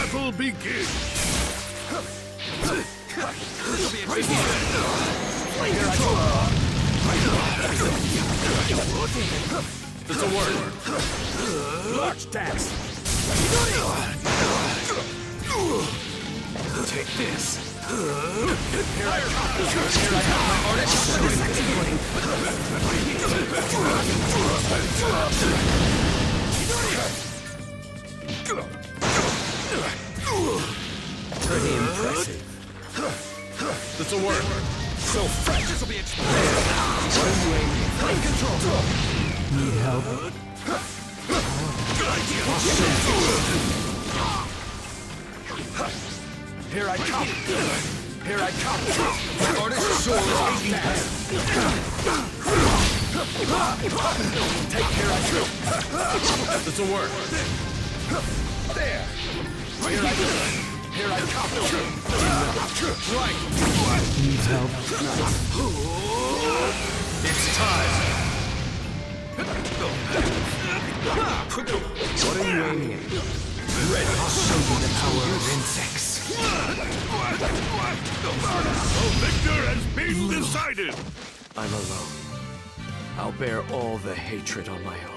battle begin! It's a word. Large dance. Take this. Here I come. Here I come. My artist is activating. Pretty impressive. That's a word. So fresh. This will be explosive. What are you aiming? Flame control. Need help? Here I come. Here I come. My artist's soul is taking past. Take care I do. That's a word. There. Here I go. Here I come. Right. Need help? It's time. What are you aiming at? Ready. I'll show you the power of insects. The victor has been decided! I'm alone. I'll bear all the hatred on my own.